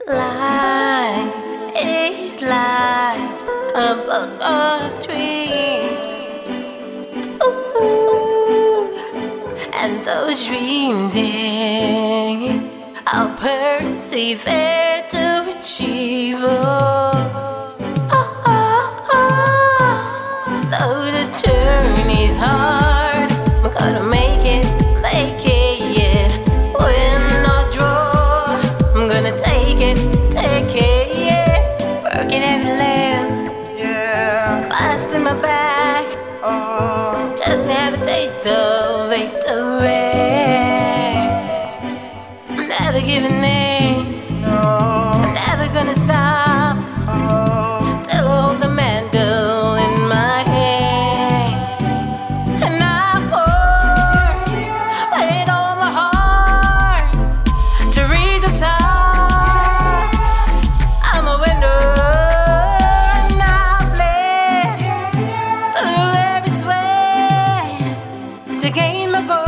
Life is like a book of dreams. Ooh, and those dreams, I'll persevere to achieve. Though the journey's hard, I'm gonna make it, yeah. Win or draw, I'm gonna take it, yeah. Working every limb, Yeah. busting my back, just to have a taste of victory. I'm never giving in, No. I'm never gonna stop till I hold the mantle in my hand. And I fought with all my heart to reach the top. I'm a winner and I bled through every sweat to gain my goal.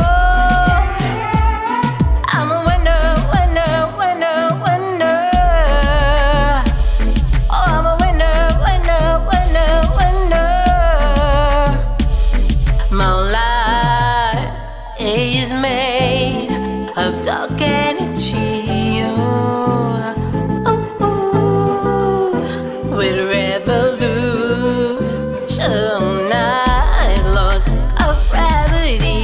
I'm a winner, winner, winner, winner. Oh, I'm a winner, winner, winner, winner. My life is made of dark energy. With revolution, night laws of gravity.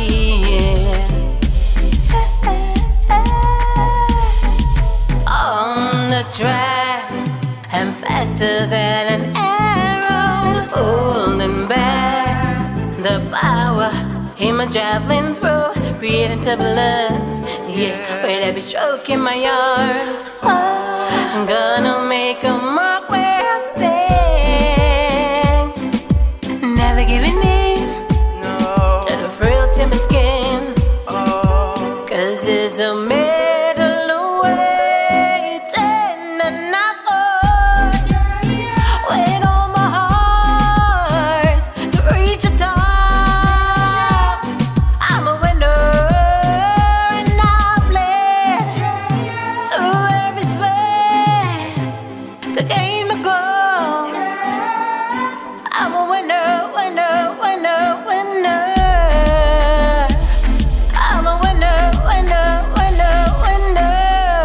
On the track, I'm faster than an arrow, holding back the power in my javelin throw, creating turbulence, yeah, with every stroke in my arms. I'm gonna make a mark where I stand, never giving in No. to the frills in my skin, Oh. 'cause there's a medal awaiting, and I fought with all my heart to reach the top. I'm a winner and I bled through every sweat to gain my goal. I'm a winner, winner, winner, winner. I'm a winner, winner, winner, winner.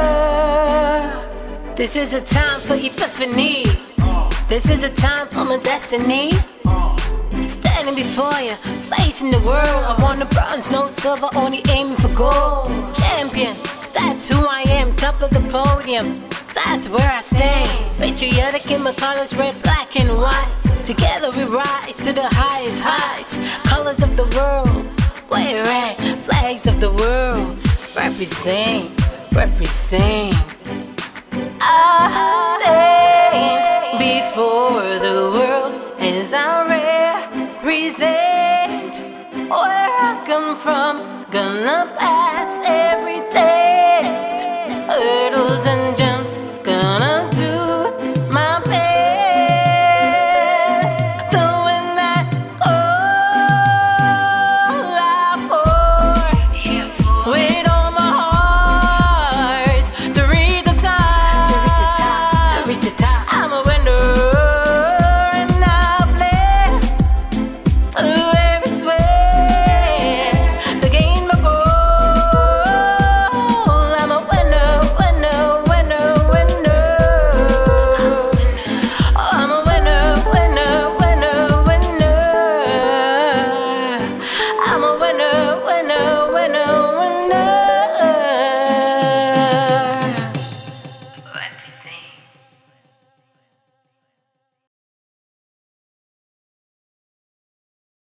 This is a time for epiphany. This is a time for my destiny. Standing before you, facing the world. I want the bronze, no silver, only aiming for gold. Champion, that's who I am, top of the podium. That's where I stand. Patriotic in my colors, red, black, and white. Together we rise to the highest heights. Colors of the world, we're at flags of the world. Represent, represent. I stand before the world as I represent where I come from. Gonna pass every test, hurdles and jumps. Gonna do my best to win that goal I fought with all my heart to reach the top, to reach the top, to reach the top. I'm a winner and I bled through every sweat to gain my goal. I'm a winner, winner, winner, winner. Oh, I'm a winner, winner, winner, winner. I'm a